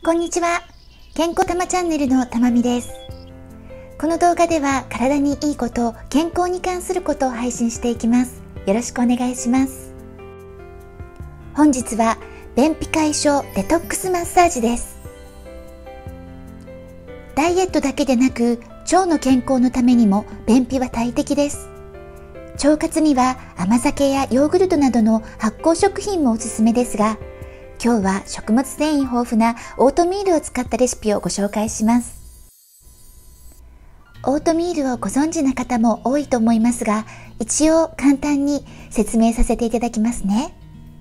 こんにちは。健康たまチャンネルのたまみです。この動画では体にいいこと、健康に関することを配信していきます。よろしくお願いします。本日は便秘解消デトックスマッサージです。ダイエットだけでなく腸の健康のためにも便秘は大敵です。腸活には甘酒やヨーグルトなどの発酵食品もおすすめですが、今日は食物繊維豊富なオートミールを使ったレシピをご紹介します。オートミールをご存知な方も多いと思いますが、一応簡単に説明させていただきますね。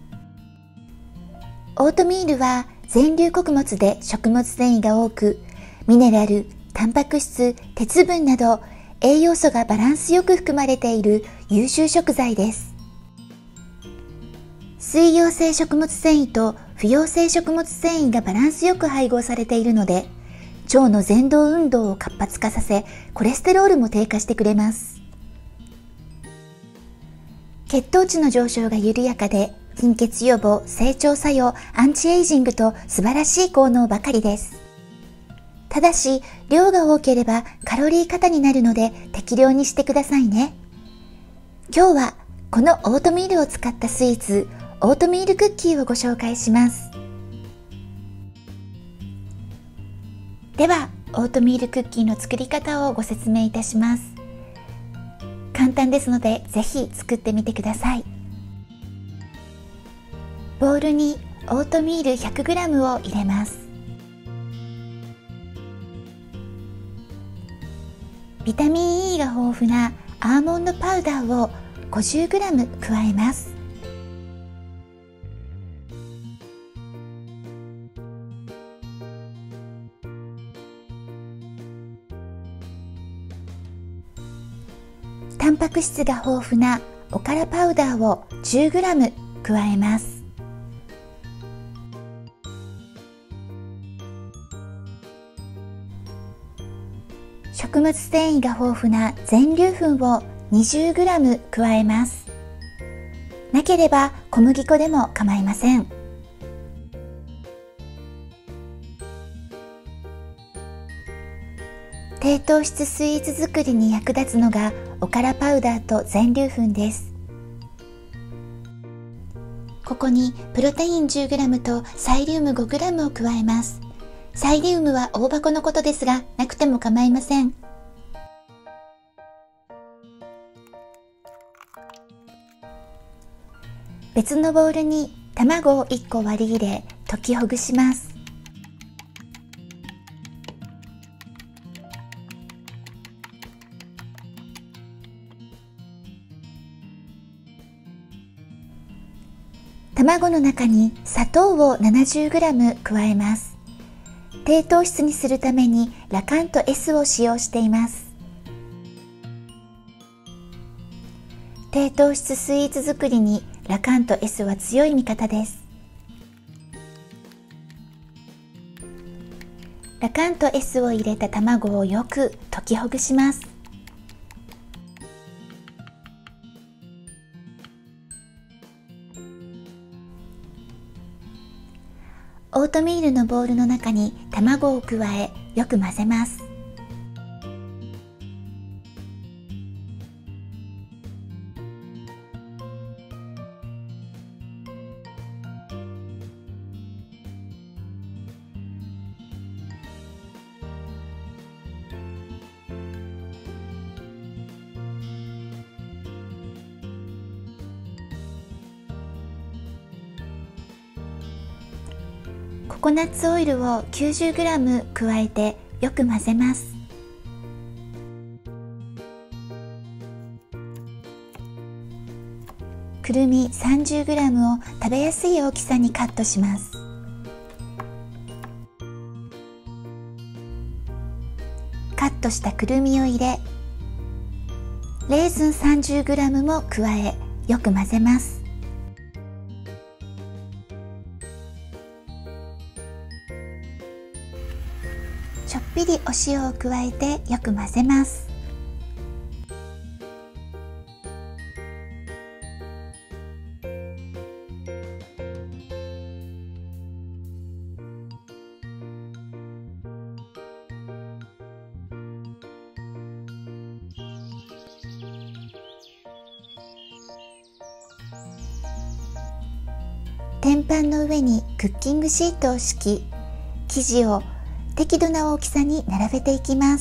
オートミールは全粒穀物で食物繊維が多く、ミネラル、タンパク質、鉄分など栄養素がバランスよく含まれている優秀食材です。水溶性食物繊維と不溶性食物繊維がバランスよく配合されているので、腸の蠕動運動を活発化させ、コレステロールも低下してくれます。血糖値の上昇が緩やかで、貧血予防、整腸作用、アンチエイジングと素晴らしい効能ばかりです。ただし、量が多ければカロリー過多になるので適量にしてくださいね。今日はこのオートミールを使ったスイーツ、オートミールクッキーをご紹介します。では、オートミールクッキーの作り方をご説明いたします。簡単ですので、ぜひ作ってみてください。ボウルにオートミール 100g を入れます。ビタミン E が豊富なアーモンドパウダーを 50g 加えます。タンパク質が豊富なおからパウダーを 10g 加えます。食物繊維が豊富な全粒粉を 20g 加えます。なければ小麦粉でも構いません。低糖質スイーツ作りに役立つのがおからパウダーと全粒粉です。ここにプロテイン 10g とサイリウム 5g を加えます。サイリウムは大箱のことですが、なくても構いません。別のボウルに卵を1個割り入れ、溶きほぐします。卵の中に砂糖を 70g 加えます。低糖質にするためにラカント S を使用しています。低糖質スイーツ作りにラカント S は強い味方です。ラカント S を入れた卵をよく溶きほぐします。オートミールのボウルの中に卵を加え、よく混ぜます。ココナッツオイルを 90g 加えてよく混ぜます。くるみ 30g を食べやすい大きさにカットします。カットしたくるみを入れ、レーズン 30g も加え、よく混ぜます。ちょっぴりお塩を加えてよく混ぜます。 天板の上にクッキングシートを敷き、生地を適度な大きさに並べていきます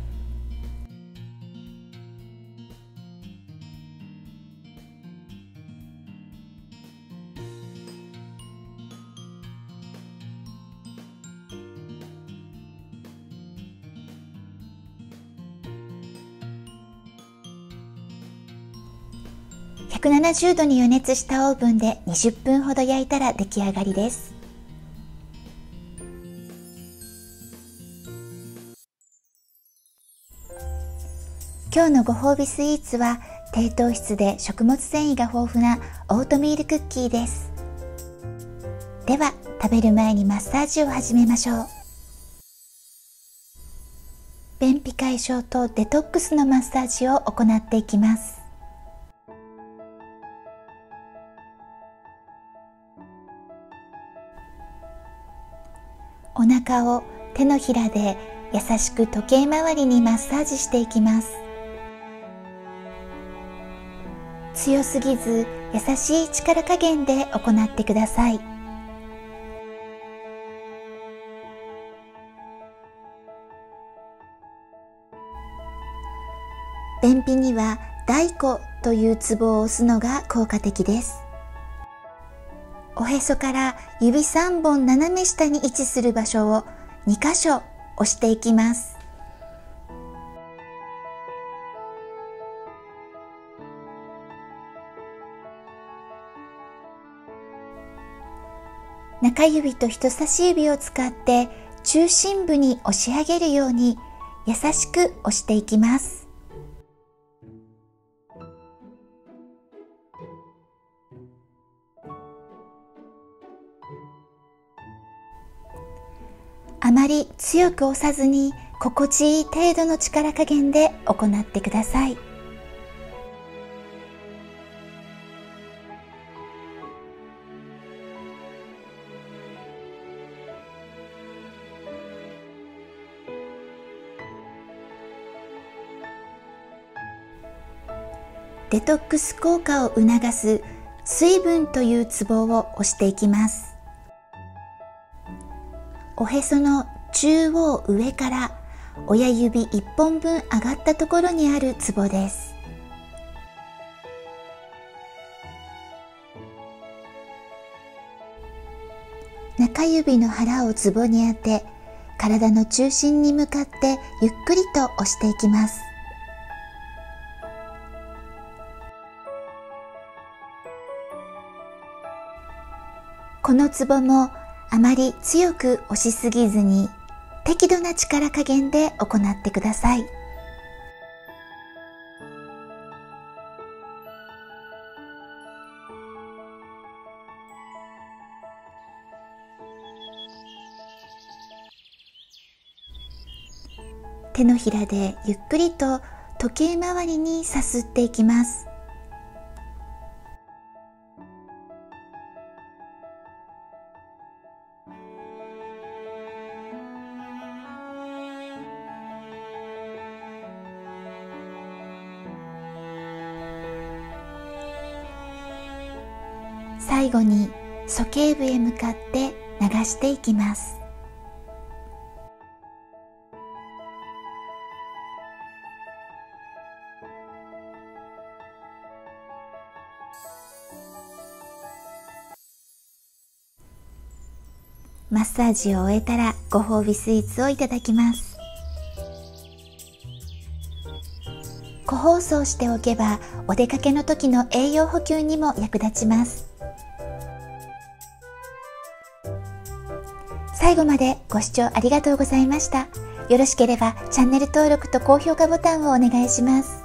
。170度に予熱したオーブンで20分ほど焼いたら出来上がりです。今日のご褒美スイーツは低糖質で食物繊維が豊富なオートミールクッキーです。では食べる前にマッサージを始めましょう。便秘解消とデトックスのマッサージを行っていきます。お腹を手のひらで優しく時計回りにマッサージしていきます。強すぎず優しい力加減で行ってください。便秘には大虎というツボを押すのが効果的です。おへそから指3本斜め下に位置する場所を2箇所押していきます。中指と人差し指を使って中心部に押し上げるように優しく押していきます。あまり強く押さずに心地いい程度の力加減で行ってください。デトックス効果を促す水分というツボを押していきます。おへその中央上から親指1本分上がったところにあるツボです。中指の腹をツボに当て、体の中心に向かってゆっくりと押していきます。このツボもあまり強く押しすぎずに適度な力加減で行ってください。手のひらでゆっくりと時計回りにさすっていきます。最後に鼠径部へ向かって流していきます。マッサージを終えたらご褒美スイーツをいただきます。個包装しておけばお出かけの時の栄養補給にも役立ちます。最後までご視聴ありがとうございました。よろしければチャンネル登録と高評価ボタンをお願いします。